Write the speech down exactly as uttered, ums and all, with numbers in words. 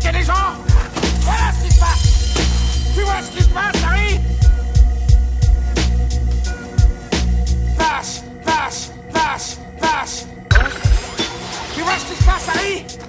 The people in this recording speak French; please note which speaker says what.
Speaker 1: buter les gens. Voilà ce qui se passe. Tu vois ce qui se passe, Harry? Vache, vache, vache, vache. Tu vois ce qui se passe, Harry?